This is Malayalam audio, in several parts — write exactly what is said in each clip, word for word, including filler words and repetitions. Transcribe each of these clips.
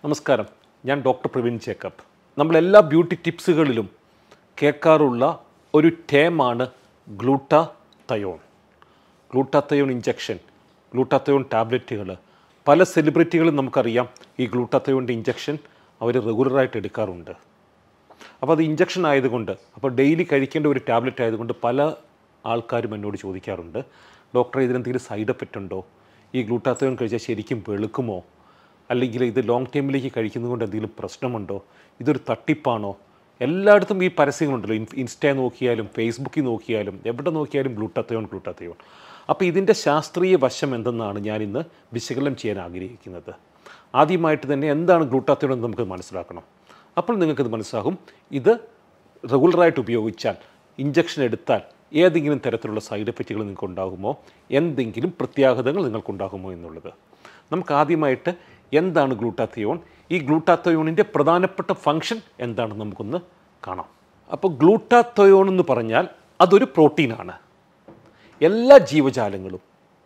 നമസ്കാരം, ഞാൻ ഡോക്ടർ പ്രവീൺ ജേക്കബ്. നമ്മളെല്ലാ ബ്യൂട്ടി ടിപ്സുകളിലും കേൾക്കാറുള്ള ഒരു ടേമാണ് ഗ്ലൂട്ടാത്തയോൺ. ഗ്ലൂട്ടാത്തയോൺ ഇഞ്ചക്ഷൻ, ഗ്ലൂട്ടാത്തയോൺ ടാബ്ലറ്റുകൾ. പല സെലിബ്രിറ്റികളും നമുക്കറിയാം ഈ ഗ്ലൂട്ടാത്തയോണിൻ്റെ ഇഞ്ചക്ഷൻ അവർ റെഗുലറായിട്ട് എടുക്കാറുണ്ട്. അപ്പോൾ അത് ഇഞ്ചക്ഷൻ ആയതുകൊണ്ട്, അപ്പോൾ ഡെയിലി കഴിക്കേണ്ട ഒരു ടാബ്ലറ്റ് ആയതുകൊണ്ട് പല ആൾക്കാരും എന്നോട് ചോദിക്കാറുണ്ട്, ഡോക്ടറെ ഇതിനെന്തെങ്കിലും സൈഡ് എഫക്റ്റ് ഉണ്ടോ? ഈ ഗ്ലൂട്ടാത്തയോൺ കഴിച്ചാൽ ശരിക്കും വെളുക്കുമോ? അല്ലെങ്കിൽ ഇത് ലോങ് ടൈമിലേക്ക് കഴിക്കുന്നതുകൊണ്ട് എന്തെങ്കിലും പ്രശ്നമുണ്ടോ? ഇതൊരു തട്ടിപ്പാണോ? എല്ലായിടത്തും ഈ പരസ്യങ്ങളുണ്ടല്ലോ, ഇൻ ഇൻസ്റ്റ നോക്കിയാലും ഫേസ്ബുക്കിൽ നോക്കിയാലും എവിടെ നോക്കിയാലും ഗ്ലൂട്ടാത്തയോൺ ഗ്ലൂട്ടാത്തയോൺ. അപ്പോൾ ഇതിൻ്റെ ശാസ്ത്രീയ വശം എന്തെന്നാണ് ഞാനിന്ന് വിശകലനം ചെയ്യാൻ ആഗ്രഹിക്കുന്നത്. ആദ്യമായിട്ട് തന്നെ എന്താണ് ഗ്ലൂട്ടാത്തയോൺ എന്ന് നമുക്ക് മനസ്സിലാക്കണം. അപ്പോൾ നിങ്ങൾക്കിത് മനസ്സിലാകും, ഇത് റെഗുലറായിട്ട് ഉപയോഗിച്ചാൽ, ഇഞ്ചക്ഷൻ എടുത്താൽ ഏതെങ്കിലും തരത്തിലുള്ള സൈഡ് എഫക്റ്റുകൾ നിങ്ങൾക്ക് ഉണ്ടാകുമോ, എന്തെങ്കിലും പ്രത്യാഘാതങ്ങൾ നിങ്ങൾക്കുണ്ടാകുമോ എന്നുള്ളത്. നമുക്ക് ആദ്യമായിട്ട് എന്താണ് ഗ്ലൂട്ടാത്തയോൺ, ഈ ഗ്ലൂട്ടാത്തയോണിൻ്റെ പ്രധാനപ്പെട്ട ഫങ്ഷൻ എന്താണെന്ന് നമുക്കൊന്ന് കാണാം. അപ്പോൾ ഗ്ലൂട്ടാത്തയോൺ എന്ന് പറഞ്ഞാൽ അതൊരു പ്രോട്ടീനാണ്. എല്ലാ ജീവജാലങ്ങളും,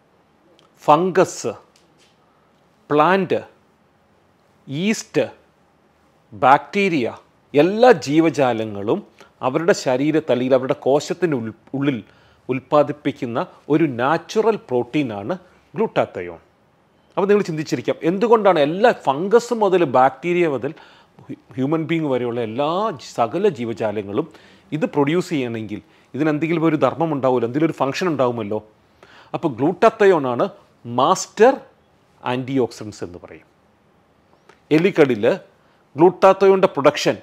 ഫംഗസ്, പ്ലാന്റ്, ഈസ്റ്റ്, ബാക്ടീരിയ, എല്ലാ ജീവജാലങ്ങളും അവരുടെ ശരീരത്തിൽ അല്ലെങ്കിൽ അവരുടെ കോശത്തിൻ്റെ ഉള്ളിൽ ഉൽപ്പാദിപ്പിക്കുന്ന ഒരു നാച്ചുറൽ പ്രോട്ടീനാണ് ഗ്ലൂട്ടാത്തയോൺ. അപ്പോൾ നിങ്ങൾ ചിന്തിച്ചിരിക്കാം, എന്തുകൊണ്ടാണ് എല്ലാ ഫംഗസ് മുതൽ ബാക്ടീരിയ മുതൽ ഹ്യൂമൻ ബീങ് വരെയുള്ള എല്ലാ സകല ജീവജാലങ്ങളും ഇത് പ്രൊഡ്യൂസ് ചെയ്യണമെങ്കിൽ ഇതിനെന്തെങ്കിലും ഒരു ധർമ്മം ഉണ്ടാവുമല്ലോ, എന്തെങ്കിലും ഒരു ഫംഗ്ഷൻ ഉണ്ടാവുമല്ലോ. അപ്പോൾ ഗ്ലൂട്ടാത്തയോണാണ് മാസ്റ്റർ ആൻറ്റി ഓക്സിഡൻസ് എന്ന് പറയും. എലികളിൽ ഗ്ലൂട്ടാത്തയോണിൻ്റെ പ്രൊഡക്ഷൻ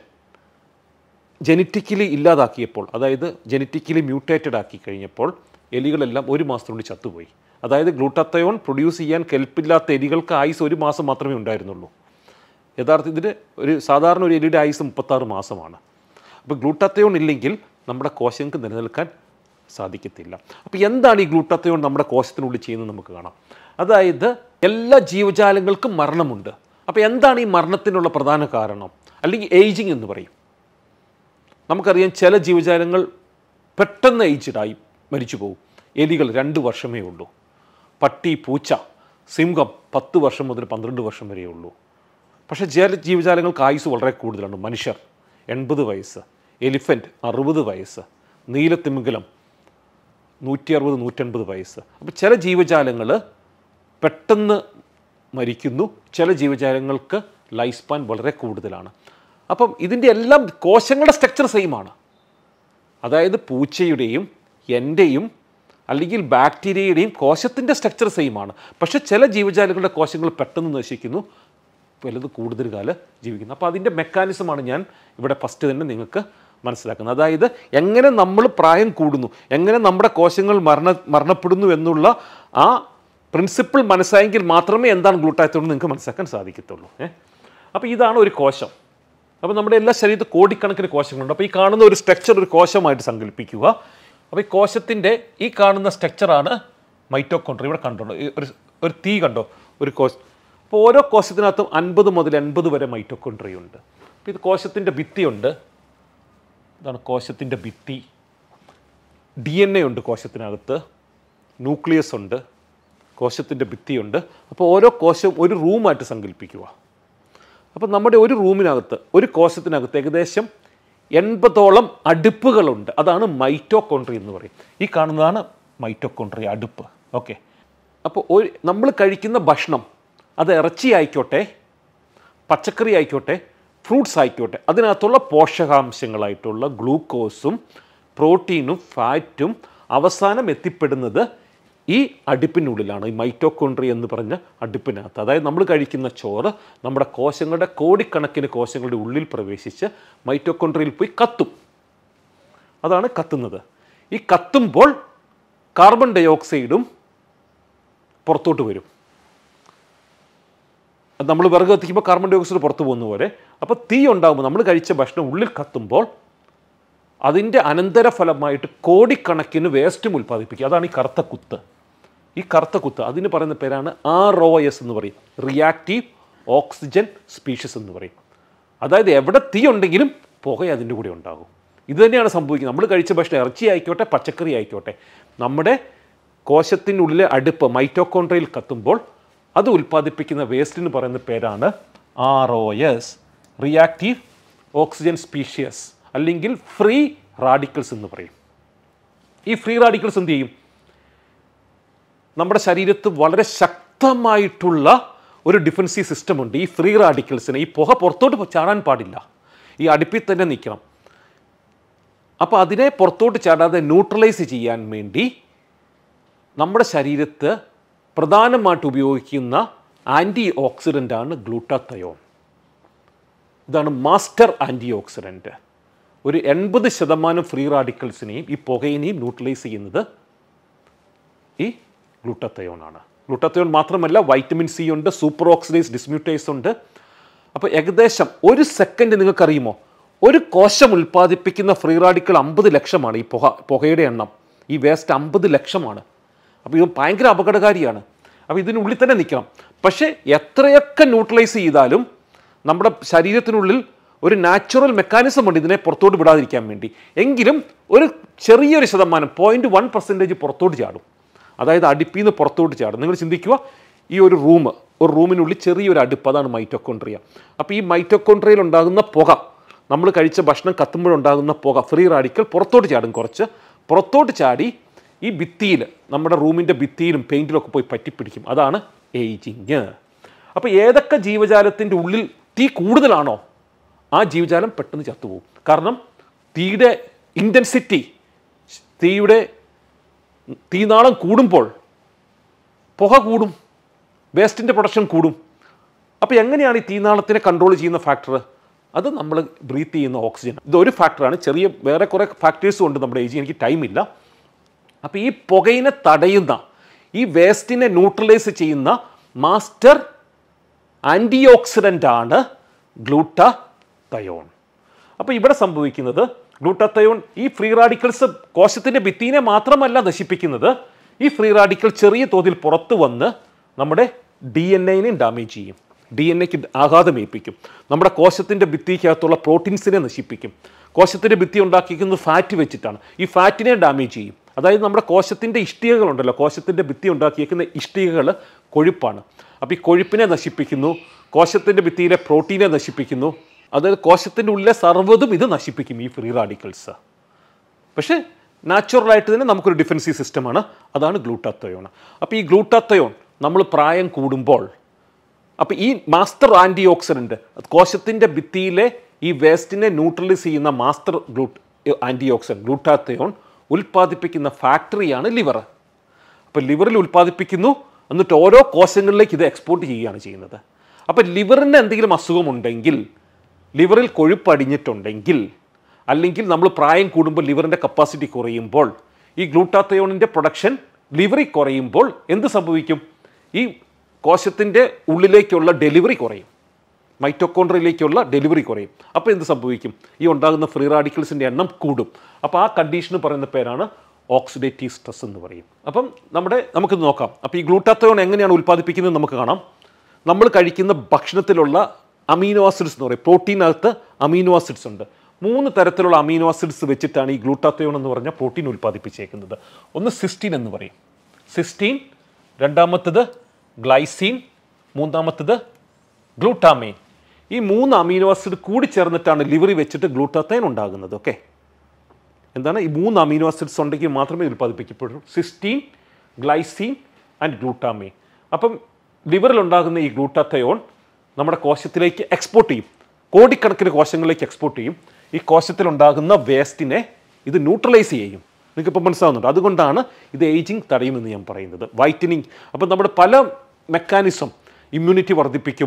ജനറ്റിക്കലി ഇല്ലാതാക്കിയപ്പോൾ, അതായത് ജനറ്റിക്കലി മ്യൂട്ടേറ്റഡ് ആക്കി കഴിഞ്ഞപ്പോൾ എലികളെല്ലാം ഒരു മാസത്തിനുള്ളിൽ ചത്തുപോയി. അതായത് ഗ്ലൂട്ടാത്തയോൺ പ്രൊഡ്യൂസ് ചെയ്യാൻ കെൽപ്പില്ലാത്ത എലികൾക്ക് ആയുസ് ഒരു മാസം മാത്രമേ ഉണ്ടായിരുന്നുള്ളൂ. യഥാർത്ഥത്തിൽ ഒരു സാധാരണ ഒരു എലിയുടെ ആയുസ് മുപ്പത്താറ് മാസമാണ്. അപ്പോൾ ഗ്ലൂട്ടാത്തയോൺ ഇല്ലെങ്കിൽ നമ്മുടെ കോശങ്ങൾക്ക് നിലനിൽക്കാൻ സാധിക്കത്തില്ല. അപ്പോൾ എന്താണ് ഈ ഗ്ലൂട്ടാത്തയോൺ നമ്മുടെ കോശത്തിനുള്ളിൽ ചെയ്യുന്നത് നമുക്ക് കാണാം. അതായത് എല്ലാ ജീവജാലങ്ങൾക്കും മരണമുണ്ട്. അപ്പോൾ എന്താണ് ഈ മരണത്തിനുള്ള പ്രധാന കാരണം, അല്ലെങ്കിൽ ഏജിങ് എന്ന് പറയും. നമുക്കറിയാം, ചില ജീവജാലങ്ങൾ പെട്ടെന്ന് ഏജ്ഡായി മരിച്ചു പോകും. എലികൾ രണ്ട് വർഷമേ ഉള്ളൂ. പട്ടി, പൂച്ച, സിംഹം പത്ത് വർഷം മുതൽ പന്ത്രണ്ട് വർഷം വരെയേ ഉള്ളൂ. പക്ഷേ ചില ജീവജാലങ്ങൾക്ക് ആയുസ് വളരെ കൂടുതലാണ്. മനുഷ്യർ എൺപത് വയസ്സ്, എലിഫൻറ്റ് അറുപത് വയസ്സ്, നീലത്തിമിംഗലം നൂറ്റി അറുപത് നൂറ്റൻപത് വയസ്സ്. അപ്പോൾ ചില ജീവജാലങ്ങൾ പെട്ടെന്ന് മരിക്കുന്നു, ചില ജീവജാലങ്ങൾക്ക് ലൈഫ് സ്പാൻ വളരെ കൂടുതലാണ്. അപ്പം ഇതിൻ്റെ എല്ലാം കോശങ്ങളുടെ സ്ട്രക്ചർ സെയിമാണ്. അതായത് പൂച്ചയുടെയും എൻ്റെയും അല്ലെങ്കിൽ ബാക്ടീരിയയുടെയും കോശത്തിൻ്റെ സ്ട്രക്ചർ സെയിമാണ്. പക്ഷേ ചില ജീവജാലങ്ങളുടെ കോശങ്ങൾ പെട്ടെന്ന് നശിക്കുന്നു, വലുത് കൂടുതൽ കാലം ജീവിക്കുന്നു. അപ്പോൾ അതിൻ്റെ മെക്കാനിസമാണ് ഞാൻ ഇവിടെ ഫസ്റ്റ് തന്നെ നിങ്ങൾക്ക് മനസ്സിലാക്കുന്നത്. അതായത് എങ്ങനെ നമ്മൾ പ്രായം കൂടുന്നു, എങ്ങനെ നമ്മുടെ കോശങ്ങൾ മരണ മരണപ്പെടുന്നു എന്നുള്ള ആ പ്രിൻസിപ്പിൾ മനസ്സിലായെങ്കിൽ മാത്രമേ എന്താണ് ഗ്ലൂട്ടാത്തയോൺ നിങ്ങൾക്ക് മനസ്സിലാക്കാൻ സാധിക്കത്തുള്ളൂ. ഏ അപ്പോൾ ഇതാണ് ഒരു കോശം. അപ്പോൾ നമ്മുടെ എല്ലാ ശരീരത്തിൽ കോടിക്കണക്കിന് കോശങ്ങളുണ്ട്. അപ്പോൾ ഈ കാണുന്ന ഒരു സ്ട്രക്ചർ ഒരു കോശമായിട്ട് സങ്കല്പിക്കുക. അപ്പോൾ ഈ കോശത്തിൻ്റെ ഈ കാണുന്ന സ്ട്രക്ചറാണ് മൈറ്റോകോൺട്രിയ. ഇവിടെ കണ്ടോ ഒരു ഒരു തീ കണ്ടോ, ഒരു കോശം. അപ്പോൾ ഓരോ കോശത്തിനകത്തും അൻപത് മുതൽ എൺപത് വരെ മൈറ്റോകോൺട്രിയ ഉണ്ട്. അപ്പോൾ ഇത് കോശത്തിൻ്റെ ഭിത്തിയുണ്ട്. ഇതാണ് കോശത്തിൻ്റെ ഭിത്തി. ഡി എൻ എ ഉണ്ട് കോശത്തിനകത്ത്, ന്യൂക്ലിയസ് ഉണ്ട്, കോശത്തിൻ്റെ ഭിത്തിയുണ്ട്. അപ്പോൾ ഓരോ കോശവും ഒരു റൂമായിട്ട് സങ്കല്പിക്കുക. അപ്പോൾ നമ്മുടെ ഒരു റൂമിനകത്ത്, ഒരു കോശത്തിനകത്ത് ഏകദേശം എൺപതോളം അടുപ്പുകളുണ്ട്. അതാണ് മൈറ്റോകോൺട്രിയ എന്ന് പറയും. ഈ കാണുന്നതാണ് മൈറ്റോകോൺട്രിയ, അടുപ്പ്. ഓക്കെ. അപ്പോൾ ഒരു നമ്മൾ കഴിക്കുന്ന ഭക്ഷണം, അത് ഇറച്ചി ആയിക്കോട്ടെ, പച്ചക്കറി ആയിക്കോട്ടെ, ഫ്രൂട്ട്സ് ആയിക്കോട്ടെ, അതിനകത്തുള്ള പോഷകാംശങ്ങളായിട്ടുള്ള ഗ്ലൂക്കോസും പ്രോട്ടീനും ഫാറ്റും അവസാനം എത്തിപ്പെടുന്നത് ഈ അടുപ്പിനുള്ളിലാണ്, ഈ മൈറ്റോകോൺട്രിയ എന്ന് പറഞ്ഞ അടുപ്പിനകത്ത്. അതായത് നമ്മൾ കഴിക്കുന്ന ചോറ് നമ്മുടെ കോശങ്ങളുടെ കോടിക്കണക്കിന് കോശങ്ങളുടെ ഉള്ളിൽ പ്രവേശിച്ച് മൈറ്റോകോൺട്രിയയിൽ പോയി കത്തും. അതാണ് കത്തുന്നത്. ഈ കത്തുമ്പോൾ കാർബൺ ഡൈ ഓക്സൈഡും പുറത്തോട്ട് വരും. അത് നമ്മൾ വിറക് കത്തിക്കുമ്പോൾ കാർബൺ ഡൈ ഓക്സൈഡ് പുറത്തു പോകുന്ന പോലെ. അപ്പോൾ തീ ഉണ്ടാകുമ്പോൾ നമ്മൾ കഴിച്ച ഭക്ഷണം ഉള്ളിൽ കത്തുമ്പോൾ അതിൻ്റെ അനന്തരഫലമായിട്ട് കോടിക്കണക്കിന് വേസ്റ്റും ഉൽപ്പാദിപ്പിക്കുക. അതാണ് ഈ കറുത്ത കുത്ത്. ഈ കറുത്ത കുത്ത് അതിന് പറയുന്ന പേരാണ് ആർ ഒ എസ് എന്ന് പറയും, റിയാക്റ്റീവ് ഓക്സിജൻ സ്പീഷീസ് എന്ന് പറയും. അതായത് എവിടെ തീ ഉണ്ടെങ്കിലും പുക അതിൻ്റെ കൂടെ ഉണ്ടാകും. ഇത് തന്നെയാണ് സംഭവിക്കുന്നത്. നമ്മൾ കഴിച്ച ഭക്ഷണം ഇറച്ചി ആയിക്കോട്ടെ, പച്ചക്കറി ആയിക്കോട്ടെ, നമ്മുടെ കോശത്തിനുള്ളിലെ അടുപ്പ് മൈറ്റോകോൺട്രിയയിൽ കത്തുമ്പോൾ അത് ഉൽപ്പാദിപ്പിക്കുന്ന വേസ്റ്റിന് പറയുന്ന പേരാണ് R O S, reactive oxygen species, അല്ലെങ്കിൽ ഫ്രീ റാഡിക്കൽസ് എന്ന് പറയും. ഈ ഫ്രീ റാഡിക്കൽസ് എന്ത് ചെയ്യും? നമ്മുടെ ശരീരത്ത് വളരെ ശക്തമായിട്ടുള്ള ഒരു ഡിഫൻസീവ് സിസ്റ്റം ഉണ്ട്. ഈ ഫ്രീ റാഡിക്കൽസിന് ഈ പുക പുറത്തോട്ട് ചാടാൻ പാടില്ല, ഈ അടുപ്പിൽ തന്നെ നിൽക്കണം. അപ്പോൾ അതിനെ പുറത്തോട്ട് ചാടാതെ ന്യൂട്രലൈസ് ചെയ്യാൻ വേണ്ടി നമ്മുടെ ശരീരത്ത് പ്രധാനമായിട്ട് ഉപയോഗിക്കുന്ന ആൻറ്റി ഓക്സിഡൻ്റാണ് ഗ്ലൂട്ടാത്തയോൺ. ഇതാണ് മാസ്റ്റർ ആൻറ്റി ഓക്സിഡൻറ്റ്. ഒരു എൺപത് ശതമാനം ഫ്രീ റാഡിക്കൽസിനെയും ഈ പുകയിനെയും ന്യൂട്രലൈസ് ചെയ്യുന്നത് ഈ ഗ്ലൂട്ടാത്തയോൺ ആണ്. ഗ്ലൂട്ടാത്തയോൺ മാത്രമല്ല, വൈറ്റമിൻ സി ഉണ്ട്, സൂപ്പർ ഓക്സിഡൈസ് ഡിസ്മ്യൂട്ടേസ് ഉണ്ട്. അപ്പോൾ ഏകദേശം ഒരു സെക്കൻഡ് നിങ്ങൾക്കറിയുമോ, ഒരു കോശം ഉൽപ്പാദിപ്പിക്കുന്ന ഫ്രീ റാഡിക്കൽ അമ്പത് ലക്ഷമാണ്. ഈ പുക പുകയുടെ എണ്ണം, ഈ വേസ്റ്റ് അമ്പത് ലക്ഷമാണ്. അപ്പോൾ ഇത് ഭയങ്കര അപകടകാരിയാണ്. അപ്പോൾ ഇതിനുള്ളിൽ തന്നെ നിൽക്കണം. പക്ഷേ എത്രയൊക്കെ ന്യൂട്രലൈസ് ചെയ്താലും നമ്മുടെ ശരീരത്തിനുള്ളിൽ ഒരു നാച്ചുറൽ മെക്കാനിസം ഉണ്ട് ഇതിനെ പുറത്തോട്ട് വിടാതിരിക്കാൻ വേണ്ടി. എങ്കിലും ഒരു ചെറിയൊരു ശതമാനം, പോയിൻറ്റ് വൺ പെർസെൻറ്റേജ് പുറത്തോട്ട് ചാടും. അതായത് അടുപ്പിൽ നിന്ന് പുറത്തോട്ട് ചാടും. നിങ്ങൾ ചിന്തിക്കുക, ഈ ഒരു റൂം, ഒരു റൂമിനുള്ളിൽ ചെറിയൊരു അടുപ്പ്, അതാണ് മൈറ്റോകോൺട്രിയ. അപ്പോൾ ഈ മൈറ്റോകോൺട്രിയയിൽ ഉണ്ടാകുന്ന പുക, നമ്മൾ കഴിച്ച ഭക്ഷണം കത്തുമ്പോഴുണ്ടാകുന്ന പുക, ഫ്രീ റാഡിക്കൽ പുറത്തോട്ട് ചാടും. കുറച്ച് പുറത്തോട്ട് ചാടി ഈ ഭിത്തിയിൽ, നമ്മുടെ റൂമിൻ്റെ ഭിത്തിയിലും പെയിൻറ്റിലൊക്കെ പോയി പറ്റിപ്പിടിക്കും. അതാണ് ഏജിങ്. അപ്പോൾ ഏതൊക്കെ ജീവജാലത്തിൻ്റെ ഉള്ളിൽ തീ കൂടുതലാണോ ആ ജീവജാലം പെട്ടെന്ന് ചത്തുപോകും. കാരണം തീയുടെ ഇൻറ്റൻസിറ്റി, തീയുടെ തീനാളം കൂടുമ്പോൾ പുക കൂടും, വേസ്റ്റിൻ്റെ പ്രൊഡക്ഷൻ കൂടും. അപ്പോൾ എങ്ങനെയാണ് ഈ തീനാളത്തിനെ കൺട്രോൾ ചെയ്യുന്ന ഫാക്ടർ? അത് നമ്മൾ ബ്രീത്ത് ചെയ്യുന്ന ഓക്സിജൻ. ഇതൊരു ഫാക്ടറാണ്. ചെറിയ വേറെ കുറേ ഫാക്ടേഴ്സും ഉണ്ട് നമ്മുടെ ഏജ്, എനിക്ക് ടൈമില്ല. അപ്പോൾ ഈ പുകയിനെ തടയുന്ന, ഈ വേസ്റ്റിനെ ന്യൂട്രലൈസ് ചെയ്യുന്ന മാസ്റ്റർ ആൻറ്റി ഓക്സിഡൻ്റ് ആണ് ഗ്ലൂട്ടാത്തയോൺ. അപ്പോൾ ഇവിടെ സംഭവിക്കുന്നത്, ഗ്ലൂട്ടാത്തയോൺ ഈ ഫ്രീ റാഡിക്കൽസ് കോശത്തിൻ്റെ ഭിത്തിനെ മാത്രമല്ല നശിപ്പിക്കുന്നത്, ഈ ഫ്രീ റാഡിക്കൽ ചെറിയ തോതിൽ പുറത്ത് വന്ന് നമ്മുടെ ഡി എൻ എനെയും ഡാമേജ് ചെയ്യും, ഡി എൻ എക്ക് ആഘാതമേൽപ്പിക്കും, നമ്മുടെ കോശത്തിൻ്റെ ഭിത്തിക്കകത്തുള്ള പ്രോട്ടീൻസിനെ നശിപ്പിക്കും. കോശത്തിൻ്റെ ഭിത്തി ഉണ്ടാക്കിയിരിക്കുന്നത് ഫാറ്റ് വെച്ചിട്ടാണ്. ഈ ഫാറ്റിനെ ഡാമേജ് ചെയ്യും. അതായത് നമ്മുടെ കോശത്തിൻ്റെ ഇഷ്ടികകളുണ്ടല്ലോ, കോശത്തിൻ്റെ ഭിത്തി ഉണ്ടാക്കിയിരിക്കുന്ന ഇഷ്ടികകൾ കൊഴുപ്പാണ്. അപ്പോൾ ഈ കൊഴുപ്പിനെ നശിപ്പിക്കുന്നു, കോശത്തിൻ്റെ ഭിത്തിയിലെ പ്രോട്ടീനെ നശിപ്പിക്കുന്നു. അതായത് കോശത്തിൻ്റെ ഉള്ളിലെ സർവ്വതും ഇത് നശിപ്പിക്കും, ഈ ഫ്രീ റാഡിക്കൽസ്. പക്ഷേ നാച്ചുറലായിട്ട് തന്നെ നമുക്കൊരു ഡിഫൻസീവ് സിസ്റ്റമാണ്, അതാണ് ഗ്ലൂട്ടാത്തയോൺ. അപ്പോൾ ഈ ഗ്ലൂട്ടാത്തയോൺ നമ്മൾ പ്രായം കൂടുമ്പോൾ, അപ്പോൾ ഈ മാസ്റ്റർ ആൻറ്റി ഓക്സിഡൻറ്റ് കോശത്തിൻ്റെ ഭിത്തിയിലെ ഈ വേസ്റ്റിനെ ന്യൂട്രലൈസ് ചെയ്യുന്ന മാസ്റ്റർ ഗ്ലൂട്ട് ആൻറ്റി ഓക്സിഡൻറ്റ് ഗ്ലൂട്ടാത്തയോൺ ഉൽപ്പാദിപ്പിക്കുന്ന ഫാക്ടറിയാണ് ലിവർ. അപ്പോൾ ലിവറിൽ ഉൽപ്പാദിപ്പിക്കുന്നു, എന്നിട്ട് ഓരോ കോശങ്ങളിലേക്ക് ഇത് എക്സ്പോർട്ട് ചെയ്യുകയാണ് ചെയ്യുന്നത്. അപ്പോൾ ലിവറിന് എന്തെങ്കിലും അസുഖമുണ്ടെങ്കിൽ, ലിവറിൽ കൊഴുപ്പടിഞ്ഞിട്ടുണ്ടെങ്കിൽ, അല്ലെങ്കിൽ നമ്മൾ പ്രായം കൂടുമ്പോൾ ലിവറിൻ്റെ കപ്പാസിറ്റി കുറയുമ്പോൾ, ഈ ഗ്ലൂട്ടാത്തയോണിൻ്റെ പ്രൊഡക്ഷൻ ലിവറിൽ കുറയുമ്പോൾ എന്ത് സംഭവിക്കും? ഈ കോശത്തിൻ്റെ ഉള്ളിലേക്കുള്ള ഡെലിവറി കുറയും, മൈറ്റോകോൺട്രിയയിലേക്കുള്ള ഡെലിവറി കുറയും. അപ്പോൾ എന്ത് സംഭവിക്കും? ഈ ഉണ്ടാകുന്ന ഫ്രീ റാഡിക്കൽസിൻ്റെ എണ്ണം കൂടും. അപ്പോൾ ആ കണ്ടീഷന് പറയുന്ന പേരാണ് ഓക്സിഡേറ്റീവ് സ്ട്രെസ് എന്ന് പറയും. അപ്പം നമ്മുടെ നമുക്കിത് നോക്കാം. അപ്പോൾ ഈ ഗ്ലൂട്ടാത്തയോൺ എങ്ങനെയാണ് ഉൽപ്പാദിപ്പിക്കുന്നത് നമുക്ക് കാണാം. നമ്മൾ കഴിക്കുന്ന ഭക്ഷണത്തിലുള്ള അമീനോ ആസിഡ്സ് എന്ന് പറയും, പ്രോട്ടീനകത്ത് അമീനോ ആസിഡ്സ് ഉണ്ട്. മൂന്ന് തരത്തിലുള്ള അമീനോ ആസിഡ്സ് വെച്ചിട്ടാണ് ഈ ഗ്ലൂട്ടാത്തയോൺ എന്ന് പറഞ്ഞ പ്രോട്ടീൻ ഉൽപ്പാദിപ്പിച്ചേക്കുന്നത്. ഒന്ന് സിസ്റ്റീൻ എന്ന് പറയും, സിസ്റ്റീൻ. രണ്ടാമത്തത് ഗ്ലൈസീൻ. മൂന്നാമത്തത് ഗ്ലൂട്ടാമൈൻ. ഈ മൂന്ന് അമീനോ ആസിഡ് കൂടി ചേർന്നിട്ടാണ് ലിവറിൽ വെച്ചിട്ട് ഗ്ലൂട്ടാത്തയോൺ ഉണ്ടാകുന്നത്. ഓക്കെ, എന്താണ്? ഈ മൂന്ന് അമീനോ ആസിഡ്സ് ഉണ്ടെങ്കിൽ മാത്രമേ ഉൽപ്പാദിപ്പിക്കപ്പെടൂ, സിസ്റ്റീൻ, ഗ്ലൈസീൻ ആൻഡ് ഗ്ലൂട്ടാമൈൻ. അപ്പം ലിവറിൽ ഉണ്ടാകുന്ന ഈ ഗ്ലൂട്ടാത്തയോൺ നമ്മുടെ കോശത്തിലേക്ക് എക്സ്പോർട്ട് ചെയ്യും, കോടിക്കണക്കിന് കോശങ്ങളിലേക്ക് എക്സ്പോർട്ട് ചെയ്യും. ഈ കോശത്തിലുണ്ടാകുന്ന വേസ്റ്റിനെ ഇത് ന്യൂട്രലൈസ് ചെയ്യും. നിങ്ങൾക്കിപ്പോൾ മനസ്സിലാവുന്നുണ്ട്. അതുകൊണ്ടാണ് ഇത് ഏജിങ് തടയുമെന്ന് ഞാൻ പറയുന്നത്. വൈറ്റനിങ്, അപ്പം നമ്മുടെ പല മെക്കാനിസം, ഇമ്മ്യൂണിറ്റി വർദ്ധിപ്പിക്കും,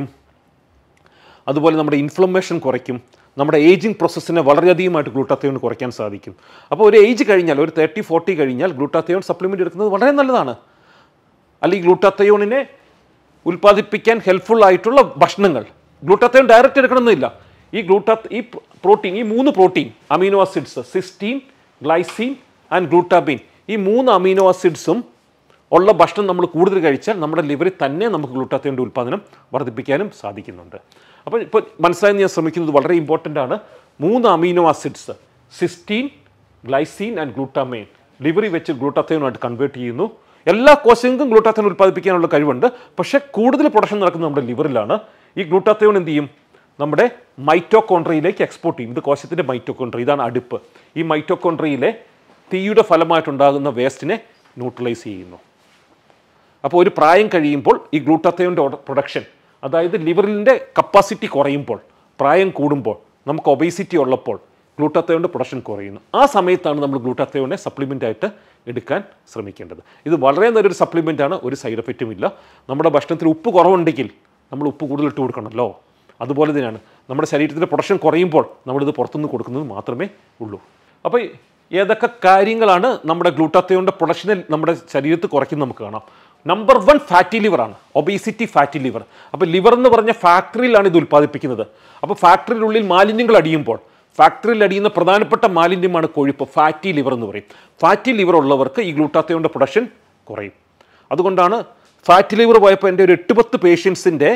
അതുപോലെ നമ്മുടെ ഇൻഫ്ലമേഷൻ കുറയ്ക്കും, നമ്മുടെ ഏജിങ് പ്രോസസ്സിനെ വളരെയധികമായിട്ട് ഗ്ലൂട്ടാത്തയോൺ കുറയ്ക്കാൻ സാധിക്കും. അപ്പോൾ ഒരു ഏജ് കഴിഞ്ഞാൽ, ഒരു തേർട്ടി ഫോർട്ടി കഴിഞ്ഞാൽ ഗ്ലൂട്ടാത്തയോൺ സപ്ലിമെൻ്റ് എടുക്കുന്നത് വളരെ നല്ലതാണ്. അല്ലെങ്കിൽ ഗ്ലൂട്ടാത്തയോണിനെ ഉൽപ്പാദിപ്പിക്കാൻ ഹെൽപ്ഫുൾ ആയിട്ടുള്ള ഭക്ഷണങ്ങൾ, ഗ്ലൂട്ടാത്തയോൺ ഡയറക്റ്റ് എടുക്കണമെന്നില്ല. ഈ ഗ്ലൂട്ടാ ഈ പ്രോട്ടീൻ, ഈ മൂന്ന് protein amino acids, cysteine, glycine and glutamine, ഈ മൂന്ന് അമീനോ ആസിഡ്സും ഉള്ള ഭക്ഷണം നമ്മൾ കൂടുതൽ കഴിച്ചാൽ നമ്മുടെ ലിവറിൽ തന്നെ നമുക്ക് ഗ്ലൂട്ടാത്തയോണിൻ്റെ ഉൽപ്പാദനം വർദ്ധിപ്പിക്കാനും സാധിക്കുന്നുണ്ട്. അപ്പോൾ ഇപ്പോൾ മനസ്സിലായെന്ന് ഞാൻ ശ്രമിക്കുന്നത് വളരെ ഇമ്പോർട്ടൻ്റ് ആണ്. മൂന്ന് amino acids, cysteine, glycine and glutamine, ലിവറിൽ വെച്ച് ഗ്ലൂട്ടാത്തയോണായിട്ട് കൺവേർട്ട് ചെയ്യുന്നു. എല്ലാ കോശങ്ങൾക്കും ഗ്ലൂട്ടാത്തയോൺ ഉൽപ്പാദിപ്പിക്കാനുള്ള കഴിവുണ്ട്, പക്ഷേ കൂടുതൽ പ്രൊഡക്ഷൻ നടക്കുന്നത് നമ്മുടെ ലിവറിലാണ്. ഈ ഗ്ലൂട്ടാത്തയോൺ എന്ത് ചെയ്യും? നമ്മുടെ മൈറ്റോകോൺട്രിയയിലേക്ക് എക്സ്പോർട്ട് ചെയ്യും. ഇത് കോശത്തിൻ്റെ മൈറ്റോകോൺട്രിയ, ഇതാണ് അടുപ്പ്. ഈ മൈറ്റോകോൺട്രിയയിലെ തീയുടെ ഫലമായിട്ടുണ്ടാകുന്ന വേസ്റ്റിനെ ന്യൂട്രലൈസ് ചെയ്യുന്നു. അപ്പോൾ ഒരു പ്രായം കഴിയുമ്പോൾ ഈ ഗ്ലൂട്ടാത്തയോണിൻ്റെ പ്രൊഡക്ഷൻ, അതായത് ലിവറിൻ്റെ കപ്പാസിറ്റി കുറയുമ്പോൾ, പ്രായം കൂടുമ്പോൾ, നമുക്ക് ഒബേസിറ്റി ഉള്ളപ്പോൾ ഗ്ലൂട്ടാത്തയോണിൻ്റെ പ്രൊഡക്ഷൻ കുറയുന്നു. ആ സമയത്താണ് നമ്മൾ ഗ്ലൂട്ടാത്തയോണിനെ സപ്ലിമെൻ്റ് ആയിട്ട് എടുക്കാൻ ശ്രമിക്കേണ്ടത്. ഇത് വളരെ നല്ലൊരു സപ്ലിമെൻ്റ് ആണ്, ഒരു സൈഡ് എഫക്റ്റും ഇല്ല. നമ്മുടെ ഭക്ഷണത്തിൽ ഉപ്പ് കുറവുണ്ടെങ്കിൽ നമ്മൾ ഉപ്പ് കൂടുതൽ ഇട്ട് കൊടുക്കണമല്ലോ. അതുപോലെ തന്നെയാണ് നമ്മുടെ ശരീരത്തിൻ്റെ പ്രൊഡക്ഷൻ കുറയുമ്പോൾ നമ്മളിത് പുറത്തുനിന്ന് കൊടുക്കുന്നത് മാത്രമേ ഉള്ളൂ. അപ്പോൾ ഏതൊക്കെ കാര്യങ്ങളാണ് നമ്മുടെ ഗ്ലൂട്ടാത്തയോണിൻ്റെ പ്രൊഡക്ഷനെ നമ്മുടെ ശരീരത്തിൽ കുറയ്ക്കുന്നത് നമുക്ക് കാണാം. നമ്പർ വൺ ഫാറ്റി ലിവറാണ്, ഒബേസിറ്റി ഫാറ്റി ലിവർ. അപ്പോൾ ലിവർ എന്ന് പറഞ്ഞ ഫാക്ടറിയിലാണ് ഇത് ഉൽപ്പാദിപ്പിക്കുന്നത്. അപ്പോൾ ഫാക്ടറിയിലുള്ളിൽ മാലിന്യങ്ങൾ അടിയുമ്പോൾ ഫാക്ടറിയിൽ അടിയുന്ന പ്രധാനപ്പെട്ട മാലിന്യമാണ് കൊഴുപ്പ്, ഫാറ്റി ലിവർ എന്ന് പറയും. ഫാറ്റി ലിവർ ഉള്ളവർക്ക് ഈ ഗ്ലൂട്ടാത്തയോണിൻ്റെ പ്രൊഡക്ഷൻ കുറയും. അതുകൊണ്ടാണ് ഫാറ്റി ലിവർ പോയപ്പോൾ എൻ്റെ ഒരു എട്ട് പത്ത് പേഷ്യൻസിൻ്റെ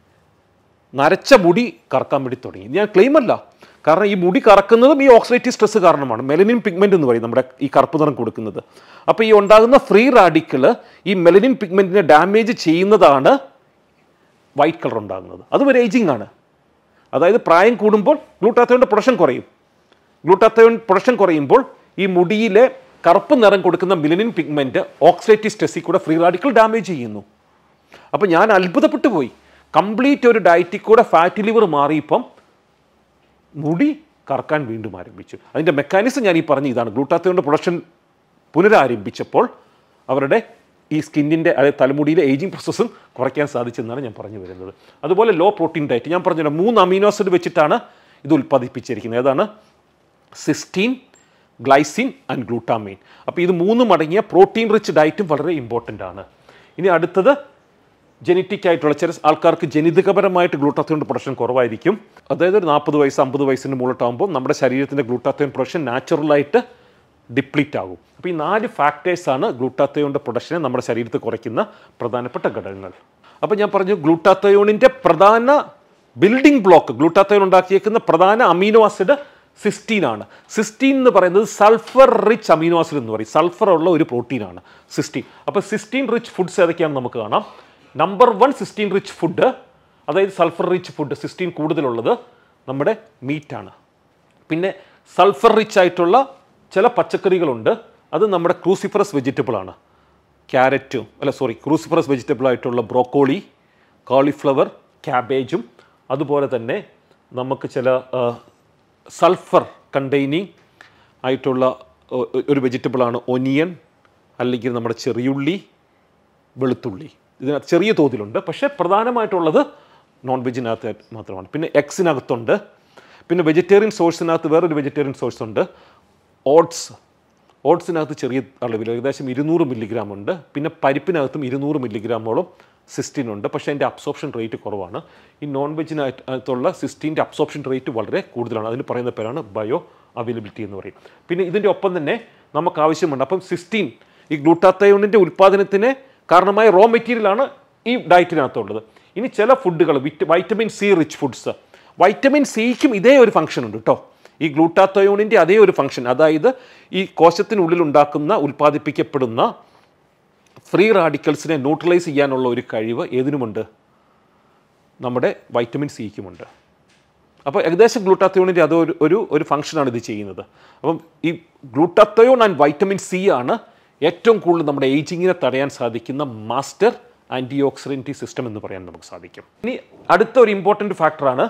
നരച്ച മുടി കറക്കാൻ വേണ്ടി തുടങ്ങി. ഞാൻ ക്ലെയിം അല്ല, കാരണം ഈ മുടി കറക്കുന്നതും ഈ ഓക്സിഡേറ്റീവ് സ്ട്രെസ് കാരണമാണ്. മെലനിൻ പിഗ്മെൻ്റ് എന്ന് പറയും നമ്മുടെ ഈ കറുപ്പ് നിറം കൊടുക്കുന്നത്. അപ്പോൾ ഈ ഉണ്ടാകുന്ന ഫ്രീ റാഡിക്കൽ ഈ മെലനിൻ പിഗ്മെൻറ്റിനെ ഡാമേജ് ചെയ്യുന്നതാണ് വൈറ്റ് കളർ ഉണ്ടാകുന്നത്. അതും ഒരു ഏജിങ് ആണ്. അതായത് പ്രായം കൂടുമ്പോൾ ഗ്ലൂട്ടാത്തയോണിൻ്റെ പ്രൊഡക്ഷൻ കുറയും. ഗ്ലൂട്ടാത്തയോൺ പ്രൊഡക്ഷൻ കുറയുമ്പോൾ ഈ മുടിയിലെ കറുപ്പ് നിറം കൊടുക്കുന്ന മെലനിൻ പിഗ്മെൻറ്റ് ഓക്സിഡേറ്റീവ് സ്ട്രെസ്സിൽ കൂടെ ഫ്രീ റാഡിക്കൽ ഡാമേജ് ചെയ്യുന്നു. അപ്പോൾ ഞാൻ അത്ഭുതപ്പെട്ടു പോയി. കംപ്ലീറ്റ് ഒരു ഡയറ്റിൽ കൂടെ ഫാറ്റി ലിവർ മാറിയപ്പം മുടി കറക്കാൻ വീണ്ടും ആരംഭിച്ചു. അതിൻ്റെ മെക്കാനിസം ഞാൻ ഈ പറഞ്ഞ ഇതാണ്. ഗ്ലൂട്ടാത്തയോണിൻ്റെ പ്രൊഡക്ഷൻ പുനരാരംഭിച്ചപ്പോൾ അവരുടെ ഈ സ്കിന്നിൻ്റെ അതായത് തലമുടിയിലെ ഏജിങ് പ്രോസസ്സും കുറയ്ക്കാൻ സാധിച്ചെന്നാണ് ഞാൻ പറഞ്ഞു വരുന്നത്. അതുപോലെ ലോ പ്രോട്ടീൻ ഡയറ്റ് ഞാൻ പറഞ്ഞല്ലോ, മൂന്ന് അമീനോ ആസിഡ് വെച്ചിട്ടാണ് ഇത് ഉൽപ്പാദിപ്പിച്ചിരിക്കുന്നത്. ഏതാണ്? Cysteine, glycine and glutamine. അപ്പോൾ ഇത് മൂന്നും അടങ്ങിയ പ്രോട്ടീൻ റിച്ച് ഡയറ്റും വളരെ ഇമ്പോർട്ടൻ്റ് ആണ്. ഇനി അടുത്തത് ജനറ്റിക് ആയിട്ടുള്ള ചില ആൾക്കാർക്ക് ജനിതകപരമായിട്ട് ഗ്ലൂട്ടാത്തയോൺ പ്രൊഡക്ഷൻ കുറവായിരിക്കും. അതായത് ഒരു നാൽപ്പത് വയസ്സ് അമ്പത് വയസ്സിന് മുകളിലാകുമ്പോൾ നമ്മുടെ ശരീരത്തിൻ്റെ ഗ്ലൂട്ടാത്തയോൺ പ്രൊഡക്ഷൻ നാച്ചുറലായിട്ട് ഡിപ്ലീറ്റ് ആകും. അപ്പോൾ ഈ നാല് ഫാക്ടേഴ്സാണ് ഗ്ലൂട്ടാത്തയോണിൻ്റെ പ്രൊഡക്ഷനെ നമ്മുടെ ശരീരത്തിൽ കുറയ്ക്കുന്ന പ്രധാനപ്പെട്ട ഘടകങ്ങൾ. അപ്പോൾ ഞാൻ പറഞ്ഞു ഗ്ലൂട്ടാത്തയോണിൻ്റെ പ്രധാന ബിൽഡിംഗ് ബ്ലോക്ക്, ഗ്ലൂട്ടാത്തയോൺ ഉണ്ടാക്കിയേക്കുന്ന പ്രധാന അമീനോ ആസിഡ് സിസ്റ്റീൻ ആണ്. സിസ്റ്റീൻ എന്ന് പറയുന്നത് സൾഫർ റിച്ച് അമീനോ ആസിഡ് എന്ന് പറയും. സൾഫർ ഉള്ള ഒരു പ്രോട്ടീനാണ് സിസ്റ്റീൻ. അപ്പോൾ സിസ്റ്റീൻ റിച്ച് ഫുഡ്സ് ഏതൊക്കെയാണെന്ന് നമുക്ക് കാണാം. Number one cysteine rich food, അതായത് സൾഫർ റിച്ച് ഫുഡ്, സിസ്റ്റീൻ കൂടുതലുള്ളത് നമ്മുടെ മീറ്റാണ്. പിന്നെ സൾഫർ റിച്ച് ആയിട്ടുള്ള ചില പച്ചക്കറികളുണ്ട്, അത് നമ്മുടെ ക്രൂസിഫറസ് വെജിറ്റബിളാണ്. ക്യാരറ്റും അല്ല സോറി ക്രൂസിഫറസ് വെജിറ്റബിൾ ആയിട്ടുള്ള ബ്രോക്കോളി, കോളിഫ്ലവർ, ക്യാബേജും, അതുപോലെ തന്നെ നമുക്ക് ചില സൾഫർ കണ്ടെയ്നിങ് ആയിട്ടുള്ള ഒരു വെജിറ്റബിളാണ് ഒനിയൻ, അല്ലെങ്കിൽ നമ്മുടെ ചെറിയുള്ളി, വെളുത്തുള്ളി. ഇതിനകത്ത് ചെറിയ തോതിലുണ്ട്, പക്ഷേ പ്രധാനമായിട്ടുള്ളത് നോൺ വെജിനകത്ത് മാത്രമാണ്. പിന്നെ എഗ്സിനകത്തുണ്ട്. പിന്നെ വെജിറ്റേറിയൻ സോഴ്സിനകത്ത് വേറൊരു വെജിറ്റേറിയൻ സോഴ്സ് ഉണ്ട്, ഓട്സ്. ഓട്സിനകത്ത് ചെറിയ അളവിൽ ഏകദേശം ഇരുന്നൂറ് മില്ലിഗ്രാം ഉണ്ട്. പിന്നെ പരിപ്പിനകത്തും ഇരുന്നൂറ് മില്ലിഗ്രാമോളം സിസ്റ്റീൻ ഉണ്ട്, പക്ഷേ അതിൻ്റെ അബ്സോർപ്ഷൻ റേറ്റ് കുറവാണ്. ഈ നോൺ വെജിനകത്തുള്ള സിസ്റ്റീൻ്റെ അബ്സോർപ്ഷൻ റേറ്റ് വളരെ കൂടുതലാണ്. അതിന് പറയുന്ന പേരാണ് ബയോ അവൈലബിലിറ്റി എന്ന് പറയും. പിന്നെ ഇതിൻ്റെ ഒപ്പം തന്നെ നമുക്ക് ആവശ്യമുണ്ട്. അപ്പം സിസ്റ്റീൻ ഈ ഗ്ലൂട്ടാത്തയോണിൻ്റെ ഉൽപ്പാദനത്തിന് കാരണമായ റോ മെറ്റീരിയലാണ് ഈ ഡയറ്റിനകത്തുള്ളത്. ഇനി ചില ഫുഡുകൾ with vitamin C rich foods, vitamin സിക്കും ഇതേ ഒരു ഫംഗ്ഷൻ ഉണ്ട് കേട്ടോ. ഈ ഗ്ലൂട്ടാത്തയോണിൻ്റെ അതേ ഒരു ഫംഗ്ഷൻ, അതായത് ഈ കോശത്തിനുള്ളിൽ ഉണ്ടാക്കുന്ന ഉൽപ്പാദിപ്പിക്കപ്പെടുന്ന ഫ്രീ റാഡിക്കൽസിനെ ന്യൂട്രലൈസ് ചെയ്യാനുള്ള ഒരു കഴിവ് ഏതിനുമുണ്ട്? നമ്മുടെ വൈറ്റമിൻ സിക്കുമുണ്ട്. അപ്പോൾ ഏകദേശം ഗ്ലൂട്ടാത്തയോണിൻ്റെ അതൊരു ഒരു ഒരു ഫംഗ്ഷനാണ് ഇത് ചെയ്യുന്നത്. അപ്പം ഈ ഗ്ലൂട്ടാത്തയോൺ ആൻഡ് വൈറ്റമിൻ സി ആണ് ഏറ്റവും കൂടുതൽ നമ്മുടെ ഏജിങ്ങിനെ തടയാൻ സാധിക്കുന്ന മാസ്റ്റർ ആൻറ്റി ഓക്സിഡൻറ്റീവ് സിസ്റ്റം എന്ന് പറയാൻ നമുക്ക് സാധിക്കും. ഇനി അടുത്ത ഒരു ഇമ്പോർട്ടൻറ്റ് ഫാക്ടറാണ്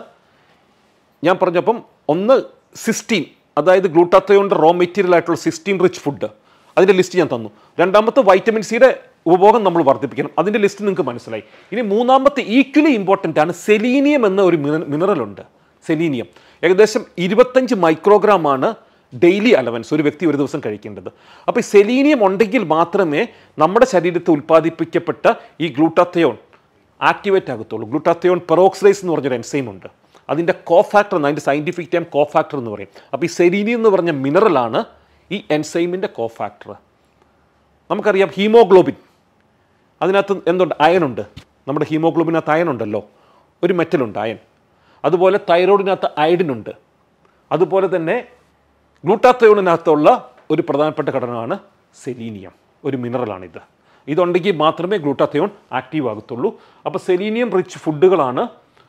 ഞാൻ പറഞ്ഞപ്പം, ഒന്ന് സിസ്റ്റീൻ, അതായത് ഗ്ലൂട്ടാത്തയോണിൻ്റെ റോ മെറ്റീരിയൽ ആയിട്ടുള്ള സിസ്റ്റീൻ റിച്ച് ഫുഡ്, അതിൻ്റെ ലിസ്റ്റ് ഞാൻ തന്നു. രണ്ടാമത്തെ വൈറ്റമിൻ സിയുടെ ഉപഭോഗം നമ്മൾ വർദ്ധിപ്പിക്കണം, അതിൻ്റെ ലിസ്റ്റ് നിങ്ങൾക്ക് മനസ്സിലായി. ഇനി മൂന്നാമത്തെ ഈക്വലി ഇമ്പോർട്ടൻ്റ് ആണ് സെലീനിയം എന്ന ഒരു മിനറലുണ്ട്. സെലീനിയം ഏകദേശം ഇരുപത്തഞ്ച് മൈക്രോഗ്രാം ആണ് ഡെയിലി അലവൻസ് ഒരു വ്യക്തി ഒരു ദിവസം കഴിക്കേണ്ടത്. അപ്പോൾ ഈ സെലീനിയം ഉണ്ടെങ്കിൽ മാത്രമേ നമ്മുടെ ശരീരത്തിൽ ഉൽപ്പാദിപ്പിക്കപ്പെട്ട ഈ ഗ്ലൂട്ടാത്തയോൺ ആക്ടിവേറ്റ് ആകത്തുള്ളൂ. ഗ്ലൂട്ടാത്തയോൺ പെറോക്സിഡേസ് എന്ന് പറഞ്ഞൊരു എൻസൈം ഉണ്ട്, അതിൻ്റെ കോഫാക്ടർ എന്ന്, അതിൻ്റെ സയൻറ്റിഫിക് ടൈം കോഫാക്ടർ എന്ന് പറയും. അപ്പോൾ ഈ സെലീനിയം എന്ന് പറഞ്ഞ മിനറലാണ് ഈ എൻസൈമിൻ്റെ കോഫാക്ടർ. നമുക്കറിയാം ഹീമോഗ്ലോബിൻ, അതിനകത്ത് എന്തുണ്ട്? അയനുണ്ട്. നമ്മുടെ ഹീമോഗ്ലോബിനകത്ത് അയൻ ഉണ്ടല്ലോ, ഒരു മെറ്റലുണ്ട് അയൻ. അതുപോലെ തൈറോയിഡിനകത്ത് അയഡിനുണ്ട്. അതുപോലെ തന്നെ ഗ്ലൂട്ടാത്തയോണിനകത്തുള്ള ഒരു പ്രധാനപ്പെട്ട ഘടകമാണ് സെലീനിയം, ഒരു മിനറലാണിത്. ഇതുണ്ടെങ്കിൽ മാത്രമേ ഗ്ലൂട്ടാത്തയോൺ ആക്റ്റീവ് ആകത്തുള്ളൂ. അപ്പോൾ സെലീനിയം റിച്ച് ഫുഡുകളാണ്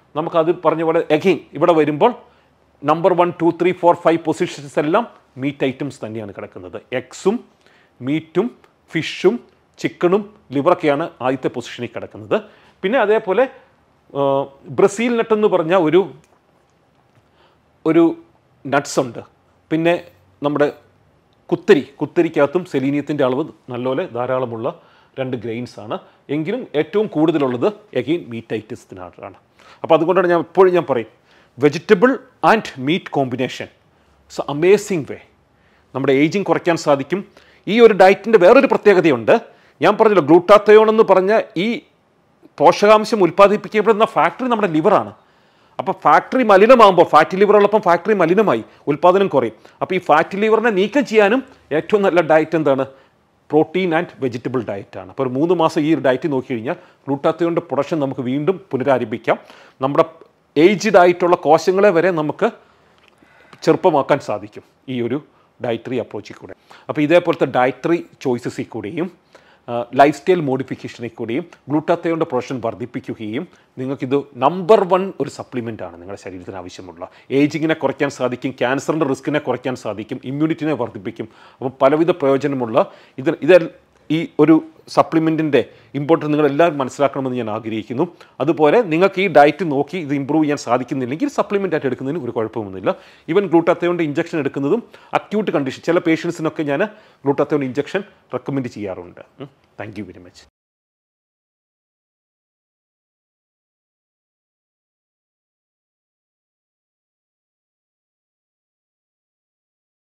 നമുക്കത് പറഞ്ഞ പോലെ എഗെയിൻ ഇവിടെ വരുമ്പോൾ number one two three four five positions എല്ലാം മീറ്റ് ഐറ്റംസ് തന്നെയാണ് കിടക്കുന്നത്. എഗ്സും മീറ്റും ഫിഷും ചിക്കണും ലിവറൊക്കെയാണ് ആദ്യത്തെ പൊസിഷനിൽ കിടക്കുന്നത്. പിന്നെ അതേപോലെ ബ്രസീൽ നട്ട് എന്ന് പറഞ്ഞ ഒരു ഒരു നട്ട്സ് ഉണ്ട്. പിന്നെ നമ്മുടെ കുത്തരി കുത്തരിക്കകത്തും സെലീനിയത്തിൻ്റെ അളവ് നല്ലപോലെ ധാരാളമുള്ള രണ്ട് ഗ്രെയിൻസ് ആണ്. എങ്കിലും ഏറ്റവും കൂടുതലുള്ളത് എഗെയിൻ മീറ്റ് ഐറ്റംസിനാണ്. അപ്പോൾ അതുകൊണ്ടാണ് ഞാൻ എപ്പോഴും ഞാൻ പറയും vegetable and meat combination it's amazing way നമ്മുടെ ഏജിങ് കുറയ്ക്കാൻ സാധിക്കും. ഈ ഒരു ഡയറ്റിൻ്റെ വേറൊരു പ്രത്യേകതയുണ്ട്. ഞാൻ പറഞ്ഞല്ലോ ഗ്ലൂട്ടാത്തയോൺ എന്ന് പറഞ്ഞ ഈ പോഷകാംശം ഉൽപ്പാദിപ്പിക്കപ്പെടുന്ന ഫാക്ടറി നമ്മുടെ ലിവറാണ്. അപ്പോൾ ഫാക്ടറി മലിനമാകുമ്പോൾ ഫാറ്റി ലിവറുള്ളപ്പം ഫാക്ടറി മലിനമായി ഉൽപ്പാദനം കുറയും. അപ്പോൾ ഈ ഫാറ്റി ലിവറിനെ നീക്കം ചെയ്യാനും ഏറ്റവും നല്ല ഡയറ്റ് എന്താണ്? പ്രോട്ടീൻ ആൻഡ് വെജിറ്റബിൾ ഡയറ്റാണ്. അപ്പോൾ ഒരു മൂന്ന് മാസം ഈ ഒരു ഡയറ്റ് നോക്കിക്കഴിഞ്ഞാൽ ഗ്ലൂട്ടാത്തയോണിൻ്റെ പ്രൊഡക്ഷൻ നമുക്ക് വീണ്ടും പുനരാരംഭിക്കാം. നമ്മുടെ ഏജ്ഡ് ആയിട്ടുള്ള കോശങ്ങളെ വരെ നമുക്ക് ചെറുപ്പമാക്കാൻ സാധിക്കും ഈ ഒരു ഡയറ്ററി അപ്രോച്ചിൽ കൂടെ. അപ്പോൾ ഇതേപോലത്തെ ഡയറ്ററി ചോയ്സസിൽ കൂടെയും ലൈഫ് സ്റ്റൈൽ മോഡിഫിക്കേഷനിൽ കൂടിയും ഗ്ലൂട്ടാത്തയോണിൻ്റെ പ്രൊഡക്ഷൻ വർദ്ധിപ്പിക്കുകയും നിങ്ങൾക്കിത് നമ്പർ വൺ ഒരു സപ്ലിമെൻ്റ് ആണ് നിങ്ങളുടെ ശരീരത്തിന് ആവശ്യമുള്ള. ഏജിങ്ങിനെ കുറയ്ക്കാൻ സാധിക്കും, ക്യാൻസറിൻ്റെ റിസ്കിനെ കുറയ്ക്കാൻ സാധിക്കും, ഇമ്മ്യൂണിറ്റിനെ വർദ്ധിപ്പിക്കും. അപ്പോൾ പലവിധ പ്രയോജനമുള്ള ഇത് ഇത് ഈ ഒരു സപ്ലിമെൻറ്റിൻ്റെ ഇമ്പോർട്ടൻസ് നിങ്ങളെല്ലാവരും മനസ്സിലാക്കണമെന്ന് ഞാൻ ആഗ്രഹിക്കുന്നു. അതുപോലെ നിങ്ങൾക്ക് ഈ ഡയറ്റ് നോക്കി ഇത് ഇമ്പ്രൂവ് ചെയ്യാൻ സാധിക്കുന്നില്ലെങ്കിൽ സപ്ലിമെൻ്റ് ആയിട്ട് എടുക്കുന്നതിന് ഒരു കുഴപ്പമൊന്നുമില്ല. ഈവൻ ഗ്ലൂട്ടാത്തയോണിൻ്റെ ഇഞ്ചക്ഷൻ എടുക്കുന്നതും അക്യൂട്ട് കണ്ടീഷൻ ചില പേഷ്യൻസിനൊക്കെ ഞാൻ ഗ്ലൂട്ടാത്തയോൺ ഇഞ്ചക്ഷൻ റെക്കമെൻഡ് ചെയ്യാറുണ്ട്. Thank you very much.